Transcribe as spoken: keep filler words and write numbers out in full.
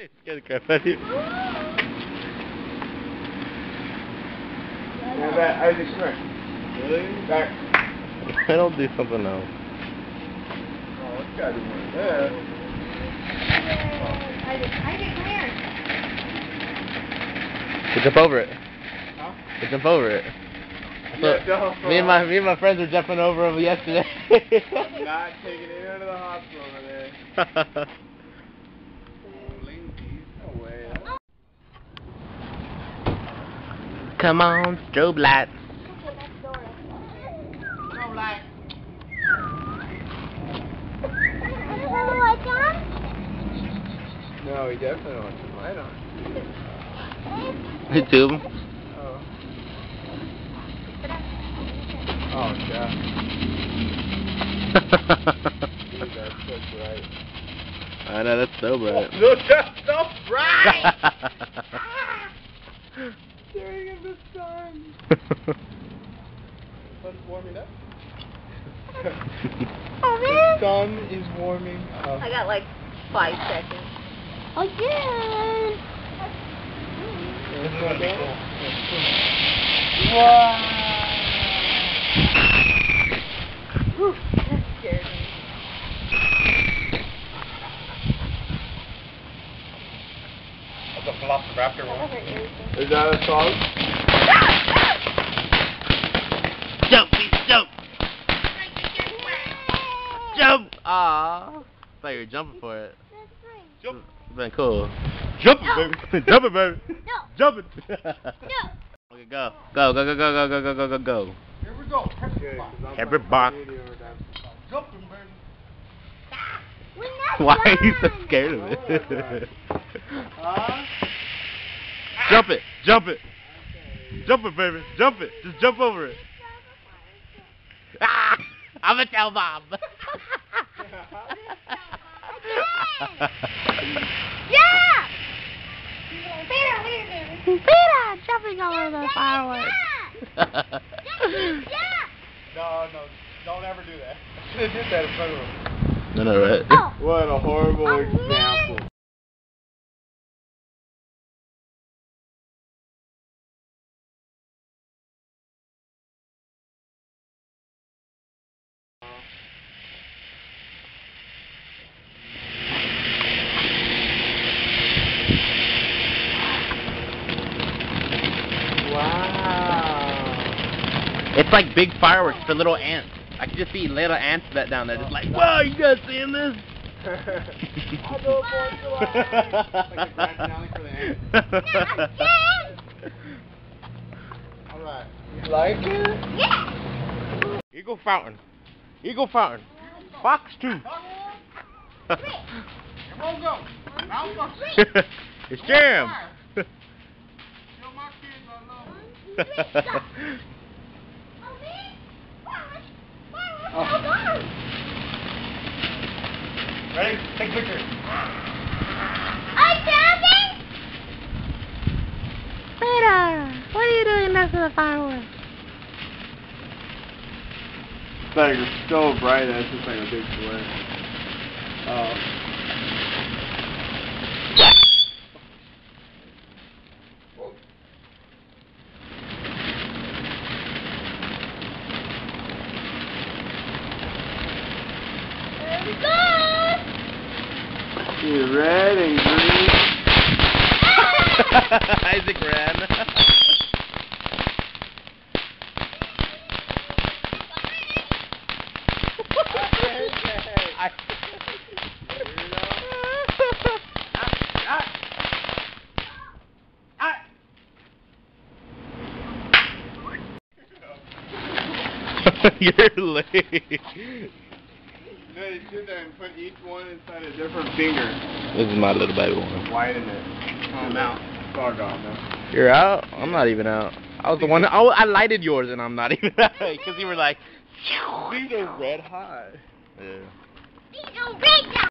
Scared the crap out of you. Yeah, that Isaac Smith. Really? Back. I don't do something else. Oh, it's gotta be one there. Isaac, Isaac, come here. We'll jump over it. Huh? We'll jump over it. Yeah, jump me and my me and my friends were jumping over him yesterday. I'm not taking it into the hospital today. No way. Come on, strobe light. Strobe light. No, he definitely wants some light on. YouTube. Oh. Oh, yeah. Dude, that's so bright. I know, that's so bright. Look, that's so bright! Staring at the sun. Sun's warming up. Oh, The man. sun is warming up. I got like five seconds. Oh, yeah. That's not bad. Wow! Whew, that scared me. That's a Velociraptor one. Is that a song? Jump, please, jump! Jump! Aww. I thought you were jumping for it. Jump. It's been cool. Jump it, baby. Jump it, baby. No. Jump it. No. Okay, go. Go, go, go, go, go, go, go, go, go, go. Here we go. Every box. Jumping, baby. Why are you so scared of it? Huh? Jump it. Jump it. Jump it, baby. Jump it. Just jump over it. Ah! I'm gonna tell Mom. Yeah! Peter, jumping over the fireworks. No, no, don't ever do that. I should have did that in front of him. No, no, right? Oh. What a horrible Oh, example. Wow. It's like big fireworks for little ants. I can just see little ants that down there, just like, whoa, you guys seeing this? I'll go for it, July. Like a grand finale for the ants. Alright. You like it? Yeah. Eagle Fountain. Eagle Fountain. Fox two. Come on, go. Now go. It's Jam. Show my kids I love them. Oh. Ready? Take a picture. I'm jumping. Peter, what are you doing next to the fireworks? It's like it's so bright that it's just like a big flare. Oh. There we go. See red and green. Isaac ran. I You're late. No, you sit there and put each one inside a different finger. This is my little baby one. Widen it. I'm out. Far gone now. You're out? I'm not even out. I was the one. I, I lighted yours and I'm not even out because you were like. These are red hot. Yeah. These are red.